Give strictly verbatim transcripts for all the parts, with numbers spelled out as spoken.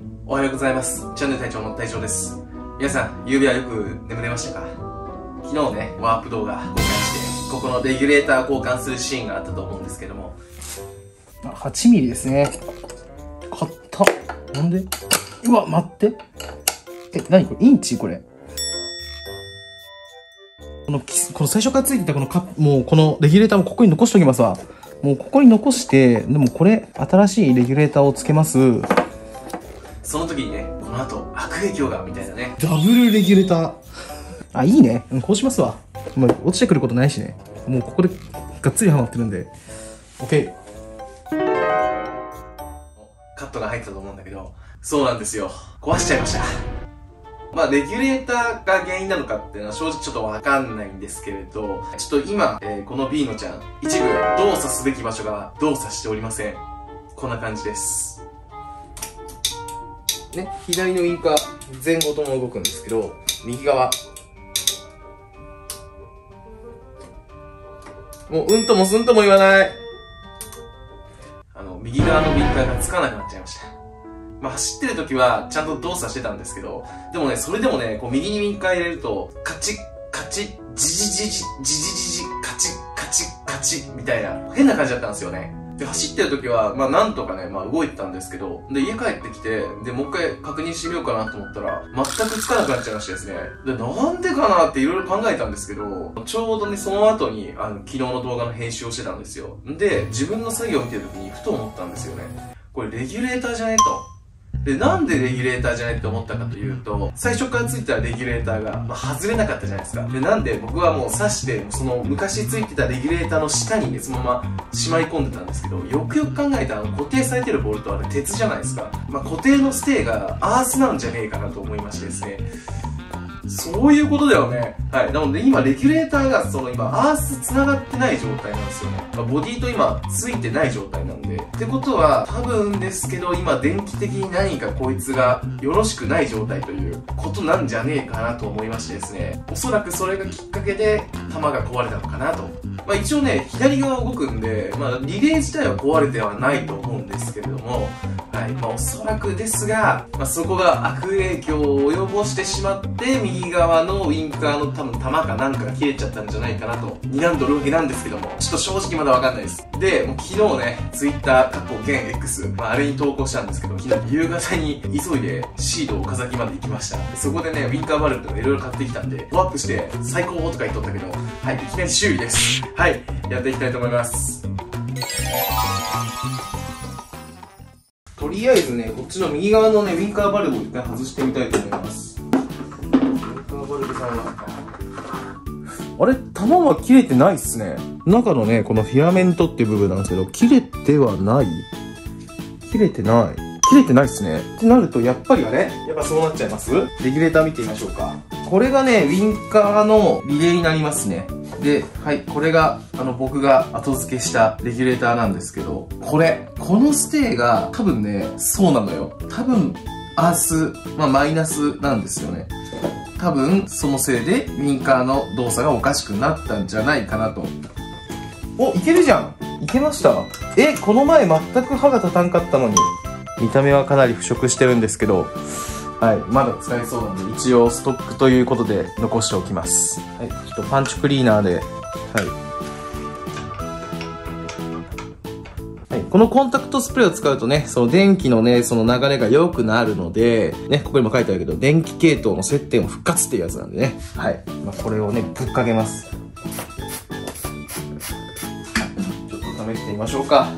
おはようございます。チャンネル隊長の隊長です。皆さん、夕べはよく眠れましたか？昨日ね、ワープ動画公開して、ここのレギュレーター交換するシーンがあったと思うんですけども。 はちミリですね。買った。なんで？うわ、待って。え、なにこれ？インチこれ。この、この最初からついてたこのカップ、もうこのレギュレーターもここに残しておきますわ。もうここに残して、でもこれ、新しいレギュレーターをつけます。 その時にね、この後、悪影響が、みたいなね。 ダブルレギュレーター。あ、いいね。こうしますわ。まあ、落ちてくることないしね。もうここでがっつりハマってるんで。OK。 カットが入ったと思うんだけど、そうなんですよ。壊しちゃいました。まあ、レギュレーターが原因なのかっていうのは正直ちょっとわかんないんですけれど、ちょっと今、えー、このビーノちゃん、一部動作すべき場所が動作しておりません。こんな感じです。ね、左のウインカー前後とも動くんですけど、右側。もう、うんともすんとも言わない。あの、右側のウインカーがつかなくなっちゃいました。まあ、走ってる時はちゃんと動作してたんですけど、でもね、それでもね、こう右にウインカー入れると、カチッ、カチッ、ジジジジ、ジジジジ、カチッ、カチッ、カチッ、みたいな、変な感じだったんですよね。で、走ってる時は、まあなんとかね、まあ動いてたんですけど、で、家帰ってきて、で、もう一回確認してみようかなと思ったら、全くつかなくなっちゃいましてですね。で、なんでかなっていろいろ考えたんですけど、ちょうどね、その後に、あの、昨日の動画の編集をしてたんですよ。で、自分の作業を見てる時にふと思ったんですよね。これレギュレーターじゃねと。で、なんでレギュレーターじゃないって思ったかというと、最初からついてたレギュレーターが、まあ、外れなかったじゃないですか。で、なんで僕はもう刺して、その昔ついてたレギュレーターの下にね、そのまましまい込んでたんですけど、よくよく考えたら固定されてるボルトはあれ鉄じゃないですか。まあ、固定のステーがアースなんじゃねえかなと思いましてですね。そういうことだよね。はい。なので今、レギュレーターが、その今、アース繋がってない状態なんですよね。まあ、ボディと今、ついてない状態なんで。ってことは、多分ですけど、今、電気的に何かこいつがよろしくない状態ということなんじゃねえかなと思いましてですね。おそらくそれがきっかけで、弾が壊れたのかなと。まあ一応ね、左側動くんで、まあリレー自体は壊れてはないと思うんですけれども、はい。まあおそらくですが、まあそこが悪影響を及ぼしてしまって、右側のウインカーの多分弾かなんかが切れちゃったんじゃないかなと、睨んどるわけなんですけども、ちょっと正直まだわかんないです。で、もう昨日ね、ツイッター、過去現 X、まああれに投稿したんですけど、昨日夕方に急いでシード岡崎まで行きました。でそこでね、ウインカーバルブとかいろいろ買ってきたんで、フォアアップして最高とか言っとったけど、はい、いきなり修理です。はい、やっていきたいと思います。とりあえずね、こっちの右側のね、ウインカーバルブを一回外してみたいと思います。ウインカーバルブさんは、あれ、弾は切れてないっすね。中のね、このフィラメントっていう部分なんですけど、切れてはない切れてない。切れてないっすね。ってなると、やっぱりあれやっぱそうなっちゃいます？レギュレーター見てみましょうか。これがね、ウィンカーのリレーになりますね。で、はい、これが、あの、僕が後付けしたレギュレーターなんですけど、これ、このステーが多分ね、そうなのよ。多分、アース、まあ、マイナスなんですよね。多分、そのせいで、ウィンカーの動作がおかしくなったんじゃないかなと。お、いけるじゃん！いけました。え、この前全く歯が立たんかったのに。見た目はかなり腐食してるんですけど、はい、まだ使えそうなんで、一応ストックということで残しておきます。はい、ちょっとパンチクリーナーで、はい。はい、このコンタクトスプレーを使うとね、その電気のね、その流れが良くなるので、ね、ここにも書いてあるけど、電気系統の接点を復活っていうやつなんでね。はい。まあ、これをね、ぶっかけます。ちょっと試してみましょうか。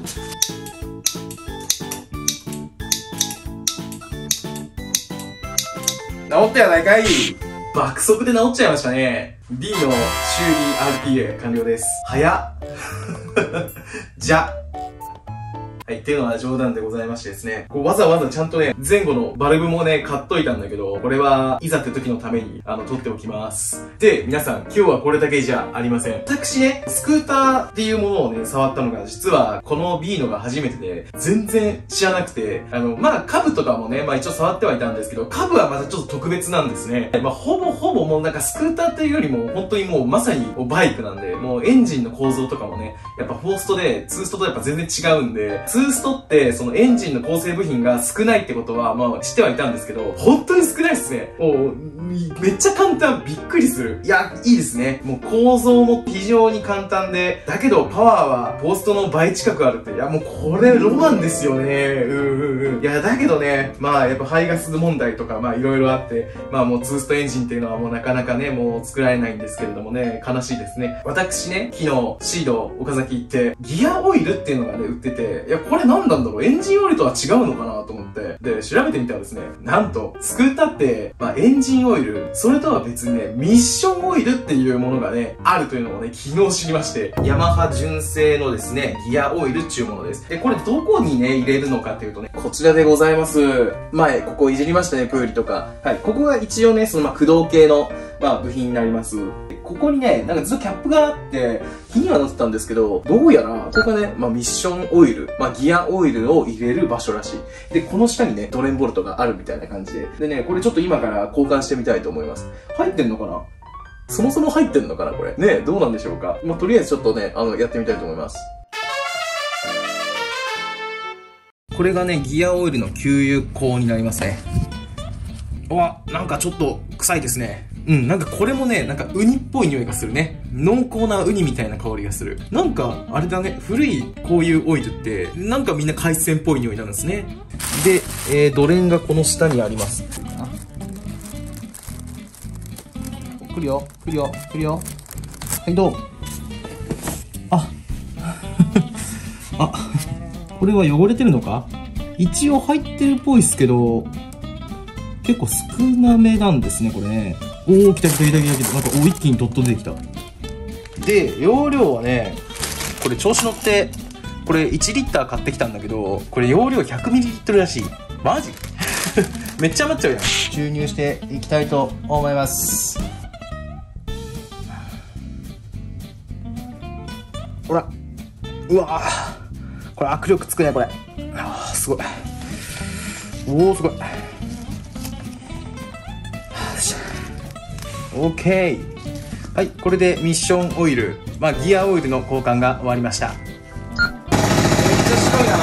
治ったやないかい。爆速で治っちゃいましたね。D の修理 アールピーエー 完了です。早っ。じゃ。はい、っていうのは冗談でございましてですね。こうわざわざちゃんとね、前後のバルブもね、買っといたんだけど、これはいざって時のために、あの、取っておきます。で、皆さん、今日はこれだけじゃありません。私ね、スクーターっていうものをね、触ったのが、実は、この B のが初めてで、全然知らなくて、あの、まあ、カブとかもね、まあ一応触ってはいたんですけど、カブはまたちょっと特別なんですね。まあ、ほぼほぼもうなんかスクーターっていうよりも、本当にもうまさにバイクなんで、もうエンジンの構造とかもね、やっぱフォーストで、ツーストとやっぱ全然違うんで、 ツーストって、そのエンジンの構成部品が少ないってことは、まあ知ってはいたんですけど、本当に少ないっすね。もう、めっちゃ簡単、びっくりする。いや、いいですね。もう構造も非常に簡単で、だけどパワーはポーストの倍近くあるって、いやもうこれロマンですよね。うんうんうん。いや、だけどね、まあやっぱ排ガス問題とか、まあいろいろあって、まあもうツーストエンジンっていうのはもうなかなかね、もう作られないんですけれどもね、悲しいですね。私ね、昨日シード岡崎行って、ギアオイルっていうのがね、売ってて、いや、これ何なんだろう、エンジンオイルとは違うのかなと思って、で、調べてみたらですね、なんと、スクーターって、まあエンジンオイル、それとは別にね、ミッションオイルっていうものがね、あるというのをね、昨日知りまして、ヤマハ純正のですね、ギアオイルっていうものです。で、これどこにね、入れるのかっていうとね、こちらでございます。前、ここいじりましたね、プーリとか。はい、ここが一応ね、そのまあ駆動系の、まあ部品になります。ここにね、なんかずっとキャップがあって、気にはなってたんですけど、どうやら、ここがね、まあミッションオイル、まあギアオイルを入れる場所らしい。で、この下にね、ドレンボルトがあるみたいな感じで。でね、これちょっと今から交換してみたいと思います。入ってんのかな？そもそも入ってんのかなこれ。ね、どうなんでしょうか。まあとりあえずちょっとね、あの、やってみたいと思います。これがね、ギアオイルの給油口になりますね。うわ、なんかちょっと臭いですね。うん、なんかこれもね、なんかウニっぽい匂いがするね。濃厚なウニみたいな香りがする。なんか、あれだね、古いこういうオイルって、なんかみんな海鮮っぽい匂いなんですね。で、えー、ドレンがこの下にあります。来るよ、来るよ、来るよ。はい、どうも。あ、あ、これは汚れてるのか？一応入ってるっぽいっすけど、結構少なめなんですね、これね。おー、来た来た来た来た来た。なんか、お、一気にドット出てきた。で、容量はね、これ調子乗って、これいちリッター買ってきたんだけど、これ容量ひゃくミリリットルらしい。マジめっちゃ余っちゃうやん。注入していきたいと思います。ほら。うわぁ。これ握力つくね、これ。あー、すごい。おー、すごい。オッケー。はい、これでミッションオイル、まあギアオイルの交換が終わりました。めっちゃ白いな。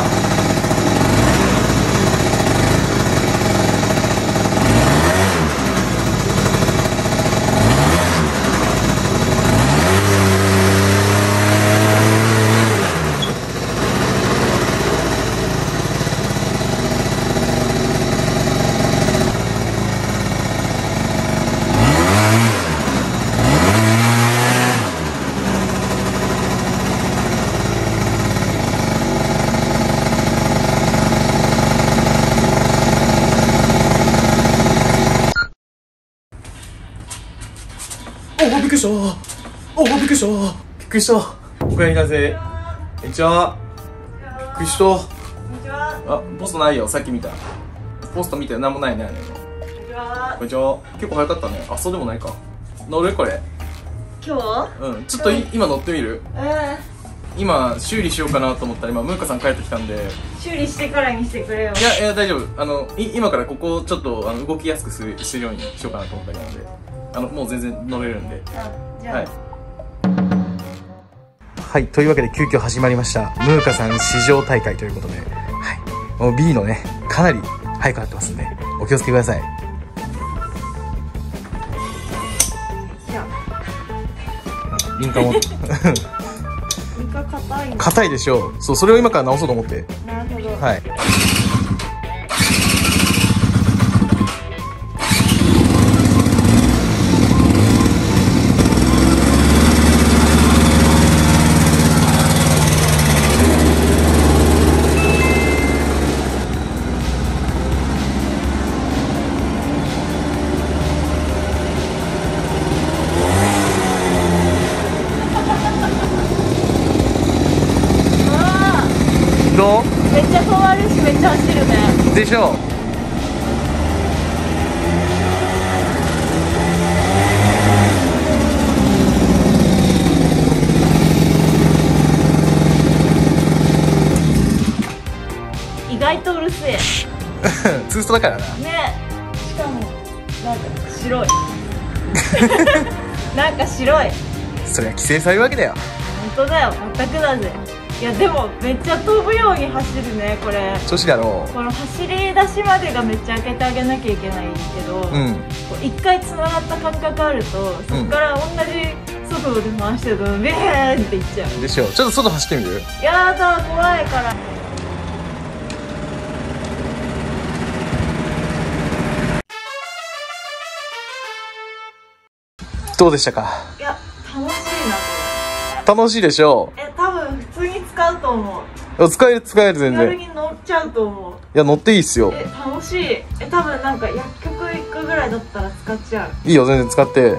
お、びっくりした。お、びっくりした。びっくりした。おかえりなさい。こんにちは。びっくりした。こんにちは。あ、ポストないよ。さっき見た。ポスト見てなんもないね。こんにちは。こんにちは。結構早かったね。あ、そうでもないか。乗るこれ。今日？うん。ちょっとい今乗ってみる？えー、今修理しようかなと思ったら今ムーカさん帰ってきたんで。修理してからにしてくれよ。いやいや大丈夫。あのい今からここをちょっとあの動きやすくするするようにしようかなと思ったりなんで。あのもう全然乗れるんで。あ、じゃあ。はい。はい、というわけで急遽始まりましたムーカさん試乗大会ということで、はい、もう B のねかなり速くなってますんでお気をつけください。リンカもリンカ硬い硬いでしょう。そう、それを今から直そうと思って。なるほど。はい。どう？めっちゃ止まるしめっちゃ走るね。でしょう。意外とうるせえ。ツーストだからな。ね。しかもなんか白い。なんか白い。それは規制されるわけだよ。本当だよ。全くだぜ。 いやでもめっちゃ飛ぶように走るねこれ。 調子だろこの走り出しまでがめっちゃ開けてあげなきゃいけないけど、 う。うん。 こう一回つながった感覚あるとそこから同じ速度で回してるとビーンっていっちゃうでしょ。ちょっと外走ってみる？ やだ怖いから。 どうでしたか？ いや楽しいなこ楽しいでしょれ。え多分普通に使うと思う。 う。使える使える全気軽然。いに乗っちゃうと思う。 や、乗っていいっすよ。 え楽しい。え多分なんか薬局行くぐらいだったら使っちゃう。 いいよ、全然使って。 やった。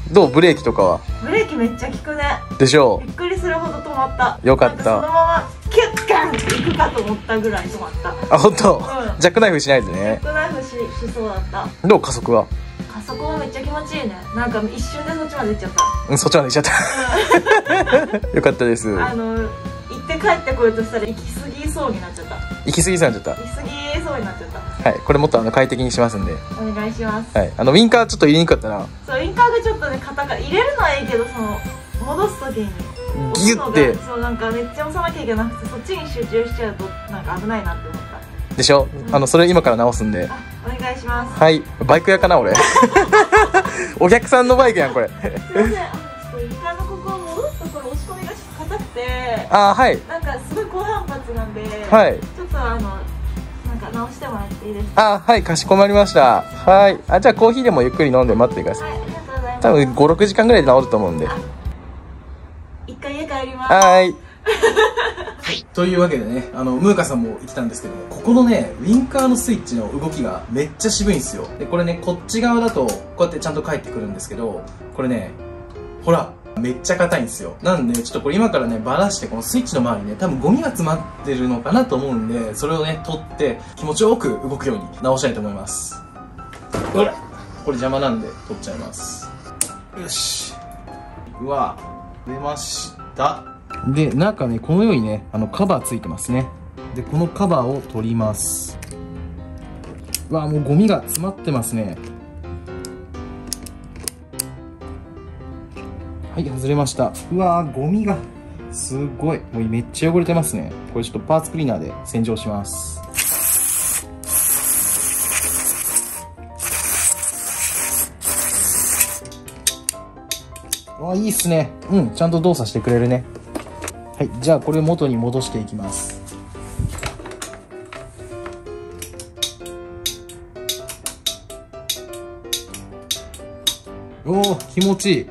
どう？ブレーキとかは？ ブレーキめっちゃ効くね。 でしょびっくりするほど止まった。 よかった。 なんかそのままキュッガンって行くかと思ったぐらい止まった。 う。あ、ほんと？ うんジャックナイフしないでね。 ジャックナイフししそうだった。 どう？加速は？ 加速もめっちゃ気持ちいいね。なんか一瞬でそっちまで行っちゃった。 うん、そっちまで行っちゃった。よかったです。 あの行って帰ってこようとしたら行き過ぎそうになっちゃった。 行き過ぎそうになっちゃっ行き過ぎそうになっちゃった。 た。はい、これもっとあの快適にしますんで。 お願いします。 はい、あのウインカーちょっと入れにくかったな。 そうウインカーがちょっとね硬か入れるのはいいけどその戻す時にギュッてそうなんかめっちゃ押さなきゃいけなくてそっちに集中しちゃうとなんか危ないなって思った。 でしょ、うん、あのそれ今から直すんで。 あお願いします。 はい、バイク屋かな俺。お客さんのバイクやんこれ。 すいません、あのちょっとウインカーのここ戻すところ押し込みがちょっと硬くて、 あーはいなんかすごい高反発なんで、 はい、 ちょっとあのなんか直してもらっていいですか？ あーはい、かしこまりました。はい、あじゃあコーヒーでもゆっくり飲んで待ってください。 はい、ありがとうございます。 多分ごろくじかんぐらいで治ると思うんで。 一回家帰ります。 はーい。というわけでね、あの、ムーカさんも言ってたんですけども、ここのね、ウィンカーのスイッチの動きがめっちゃ渋いんですよ。で、これね、こっち側だと、こうやってちゃんと返ってくるんですけど、これね、ほら、めっちゃ硬いんですよ。なんで、ちょっとこれ今からね、バラして、このスイッチの周りにね、多分ゴミが詰まってるのかなと思うんで、それをね、取って、気持ちよく動くように直したいと思います。ほら、これ邪魔なんで、取っちゃいます。よし。うわ、出ました。で、中ね、このようにね、あの、カバーついてますね。で、このカバーを取ります。うわ、もうゴミが詰まってますね。はい、外れました。うわー、ゴミが、すごい。もうめっちゃ汚れてますね。これちょっとパーツクリーナーで洗浄します。あ、いいっすね。うん、ちゃんと動作してくれるね。はい、じゃあこれを元に戻していきます。おお、気持ちいい。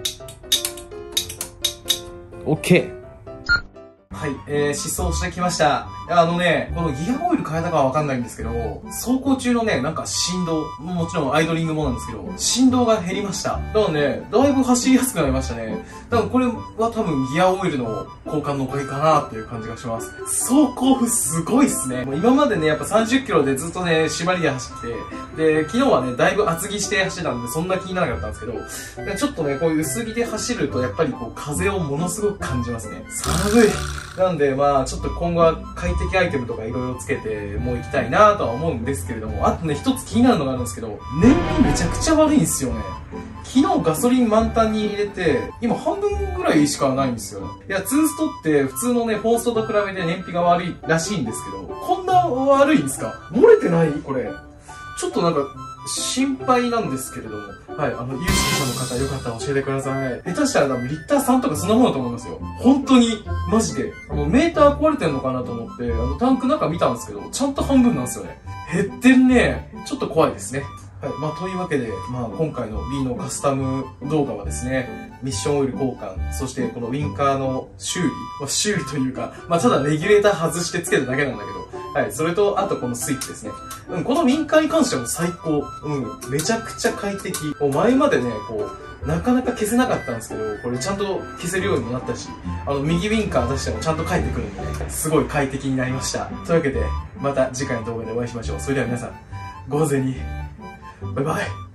オッケー。はい、えー、試走してきました。あのね、このギアオイル変えたかはわかんないんですけど、走行中のね、なんか振動、もちろんアイドリングもなんですけど、振動が減りました。だからね、だいぶ走りやすくなりましたね。だからこれは多分ギアオイルの交換のおかげかなっていう感じがします。走行風すごいっすね。もう今までね、やっぱさんじゅっキロでずっとね、縛りで走ってて、で、昨日はね、だいぶ厚着して走ってたんで、そんな気にならなかったんですけど、ちょっとね、こういう薄着で走ると、やっぱりこう、風をものすごく感じますね。寒い。なんで、まあ、ちょっと今後は快適アイテムとかいろいろつけて、もう行きたいなとは思うんですけれども、あとね、一つ気になるのがあるんですけど、燃費めちゃくちゃ悪いんですよね。昨日ガソリン満タンに入れて、今半分ぐらいしかないんですよ。いや、ツーストって普通のね、フォーストと比べて燃費が悪いらしいんですけど、こんな悪いんですか？漏れてないこれ。ちょっとなんか、心配なんですけれども。はい、あの、有識者の方よかったら教えてください。下手したら多分リッターさんとかそんなもんだと思いますよ。本当に、マジで。もうメーター壊れてんのかなと思って、あの、タンク中見たんですけど、ちゃんと半分なんですよね。減ってんね。ちょっと怖いですね。はい。まあ、というわけで、まあ、今回の B のカスタム動画はですね、ミッションオイル交換、そしてこのウィンカーの修理、まあ、修理というか、まあ、ただレギュレーター外してつけただけなんだけど、はい。それと、あとこのスイッチですね。うん、このウィンカーに関してはもう最高。うん。めちゃくちゃ快適。もう前までね、こう、なかなか消せなかったんですけど、これちゃんと消せるようにもなったし、あの、右ウィンカー出してもちゃんと返ってくるんでね、すごい快適になりました。というわけで、また次回の動画でお会いしましょう。それでは皆さん、ご安全に。バイバイ。